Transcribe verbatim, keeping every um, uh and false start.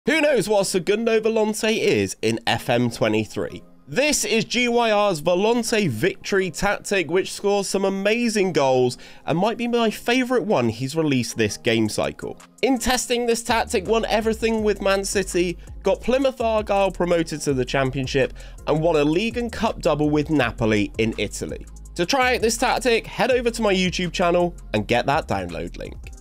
Who knows what Segundo Volante is in F M twenty-three? This is G Y R's Volante Victory tactic, which scores some amazing goals and might be my favourite one he's released this game cycle. In testing this tactic, won everything with Man City, got Plymouth Argyle promoted to the Championship, and won a League and Cup double with Napoli in Italy. To try out this tactic, head over to my YouTube channel and get that download link.